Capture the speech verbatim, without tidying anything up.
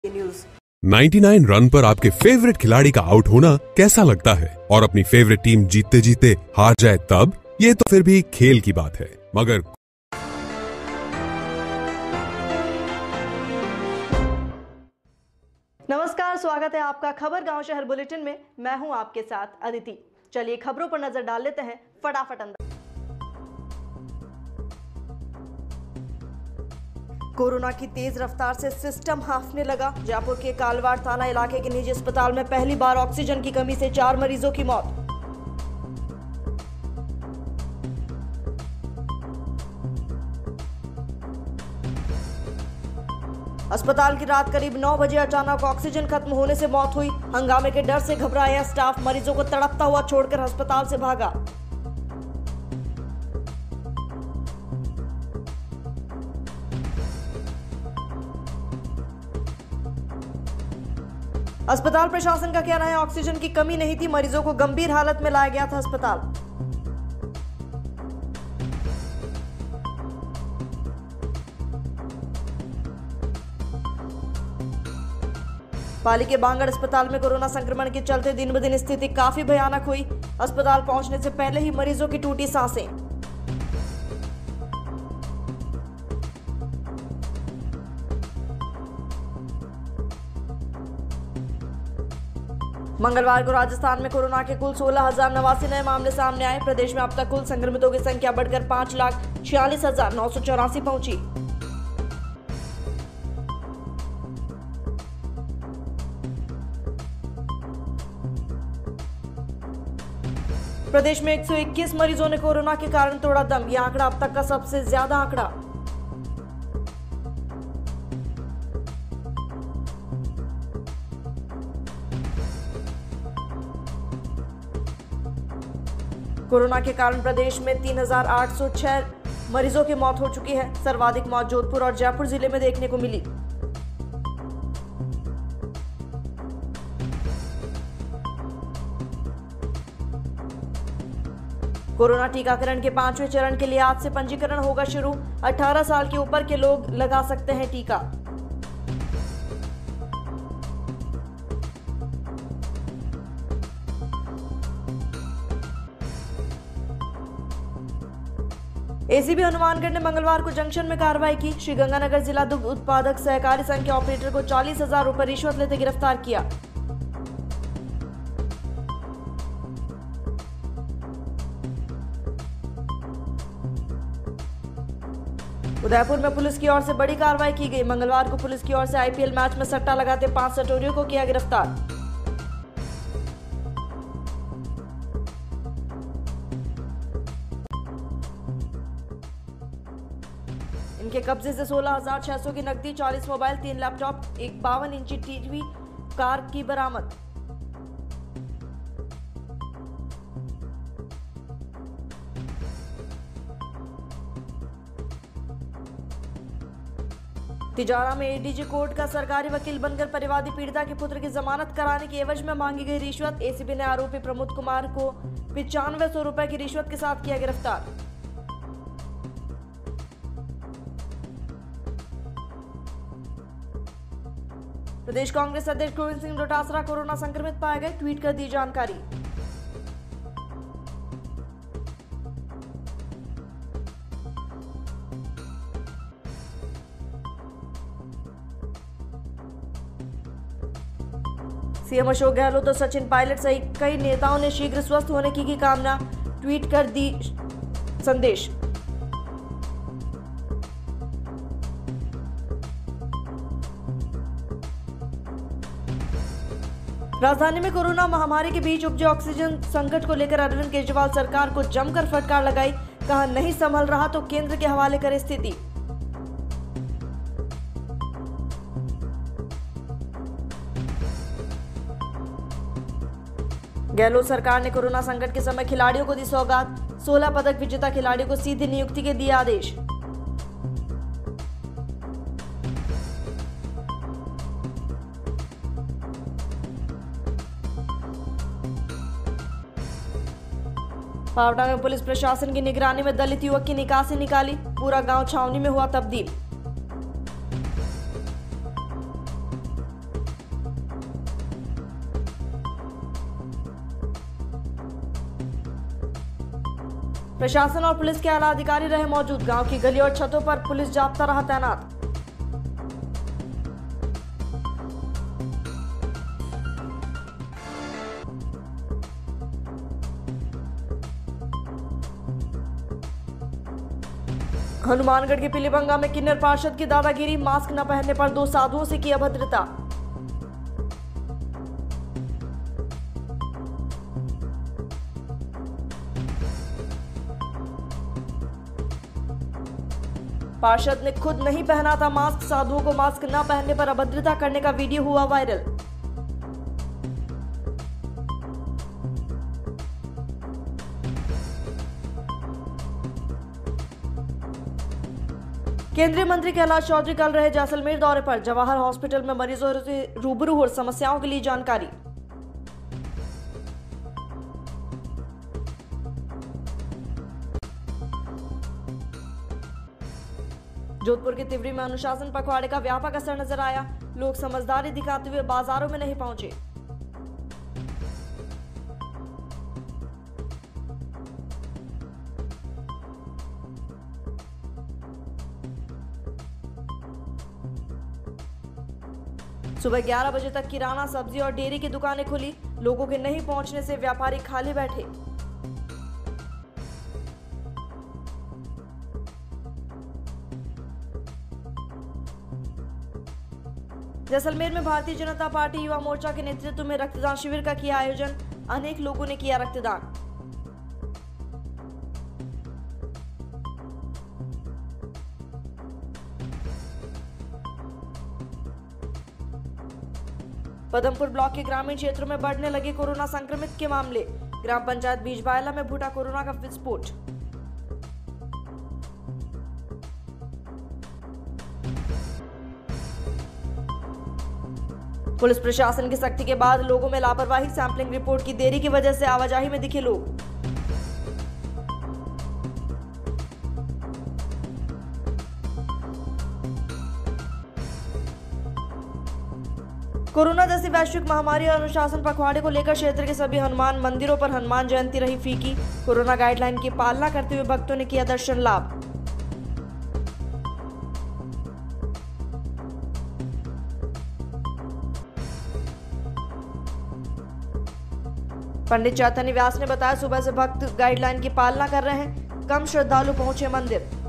News. निन्यानवे run पर आपके फेवरेट खिलाड़ी का आउट होना कैसा लगता है? और अपनी फेवरेट टीम जीतते जीतते हार जाए तब? ये तो फिर भी खेल की बात है, मगर नमस्कार, स्वागत है आपका खबर गांव शहर बुलेटिन में। मैं हूं आपके साथ अदिति। चलिए खबरों पर नजर डाल लेते हैं फटाफट अंदर। कोरोना की तेज रफ्तार से सिस्टम हाफने लगा। जयपुर के कालवाड़ थाना इलाके के निजी अस्पताल में पहली बार ऑक्सीजन की कमी से चार मरीजों की मौत। अस्पताल की रात करीब नौ बजे अचानक ऑक्सीजन खत्म होने से मौत हुई। हंगामे के डर से घबराया स्टाफ मरीजों को तड़पता हुआ छोड़कर अस्पताल से भागा। अस्पताल प्रशासन का कहना है ऑक्सीजन की कमी नहीं थी, मरीजों को गंभीर हालत में लाया गया था अस्पताल। पाली के बांगड़ अस्पताल में कोरोना संक्रमण के चलते दिन ब दिन स्थिति काफी भयानक हुई। अस्पताल पहुंचने से पहले ही मरीजों की टूटी सांसें। मंगलवार को राजस्थान में कोरोना के कुल सोलह हजार नवासी नए मामले सामने आए। प्रदेश में अब तक कुल संक्रमितों की संख्या बढ़कर पांच लाख छियालीस हजार नौ सौ चौरासी पहुंची। प्रदेश में एक सौ इक्कीस मरीजों ने कोरोना के कारण तोड़ा दम। यह आंकड़ा अब तक का सबसे ज्यादा आंकड़ा। कोरोना के कारण प्रदेश में तीन हजार आठ सौ छह मरीजों की मौत हो चुकी है। सर्वाधिक मौत जोधपुर और जयपुर जिले में देखने को मिली। कोरोना टीकाकरण के पांचवें चरण के लिए आज से पंजीकरण होगा शुरू। अठारह साल के ऊपर के लोग लगा सकते हैं टीका। एसीबी हनुमानगढ़ ने मंगलवार को जंक्शन में कार्रवाई की। श्रीगंगानगर जिला दुग्ध उत्पादक सहकारी संघ के ऑपरेटर को चालीस हजार रुपए रिश्वत लेते गिरफ्तार किया। उदयपुर में पुलिस की ओर से बड़ी कार्रवाई की गई। मंगलवार को पुलिस की ओर से आईपीएल मैच में सट्टा लगाते पांच सटोरियों को किया गिरफ्तार। इनके कब्जे से सोलह हजार छह सौ की नकदी, चालीस मोबाइल, तीन लैपटॉप, एक बावन इंची टीवी, कार की बरामद। तिजारा में एडीजी कोर्ट का सरकारी वकील बनकर परिवादी पीड़िता के पुत्र की जमानत कराने की एवज में मांगी गई रिश्वत। एसीबी ने आरोपी प्रमोद कुमार को पिचानवे सौ रुपए की रिश्वत के साथ किया गिरफ्तार। प्रदेश कांग्रेस अध्यक्ष गोविंद सिंह डोटासरा कोरोना संक्रमित पाए गए। ट्वीट कर दी जानकारी। सीएम अशोक गहलोत और सचिन पायलट सहित कई नेताओं ने शीघ्र स्वस्थ होने की, की कामना ट्वीट कर दी संदेश। राजधानी में कोरोना महामारी के बीच उपजे ऑक्सीजन संकट को लेकर अरविंद केजरीवाल सरकार को जमकर फटकार लगाई। कहा नहीं संभल रहा तो केंद्र के हवाले करे स्थिति। गहलोत सरकार ने कोरोना संकट के समय खिलाड़ियों को दी सौगात। सोलह पदक विजेता खिलाड़ियों को सीधी नियुक्ति के दिए आदेश। पावटा में पुलिस प्रशासन की निगरानी में दलित युवक की निकासी निकाली। पूरा गांव छावनी में हुआ तब्दील। प्रशासन और पुलिस के आला अधिकारी रहे मौजूद। गांव की गली और छतों पर पुलिस जाब्ता रहा तैनात। हनुमानगढ़ के पीलीबंगा में किन्नर पार्षद की दादागिरी, मास्क न पहनने पर दो साधुओं से की अभद्रता। पार्षद ने खुद नहीं पहना था मास्क, साधुओं को मास्क न पहनने पर अभद्रता करने का वीडियो हुआ वायरल। केंद्रीय मंत्री कैलाश चौधरी कल रहे जैसलमेर दौरे पर। जवाहर हॉस्पिटल में मरीजों से रूबरू और समस्याओं के लिए जानकारी। जोधपुर के तिवरी में अनुशासन पखवाड़े का व्यापक असर नजर आया। लोग समझदारी दिखाते हुए बाजारों में नहीं पहुंचे। सुबह ग्यारह बजे तक किराना, सब्जी और डेयरी की दुकानें खुली। लोगों के नहीं पहुंचने से व्यापारी खाली बैठे। जैसलमेर में भारतीय जनता पार्टी युवा मोर्चा के नेतृत्व में रक्तदान शिविर का किया आयोजन। अनेक लोगों ने किया रक्तदान। पदमपुर ब्लॉक के ग्रामीण क्षेत्रों में बढ़ने लगे कोरोना संक्रमित के मामले। ग्राम पंचायत बीजबायला में फूटा कोरोना का विस्फोट। पुलिस प्रशासन की सख्ती के बाद लोगों में लापरवाही, सैंपलिंग रिपोर्ट की देरी की वजह से आवाजाही में दिखे लोग। कोरोना जैसी वैश्विक महामारी और अनुशासन पखवाड़े को लेकर क्षेत्र के सभी हनुमान मंदिरों पर हनुमान जयंती रही फीकी। कोरोना गाइडलाइन की पालना करते हुए भक्तों ने किया दर्शन लाभ। पंडित चैतन्य व्यास ने बताया, सुबह से भक्त गाइडलाइन की पालना कर रहे हैं। कम श्रद्धालु पहुंचे मंदिर।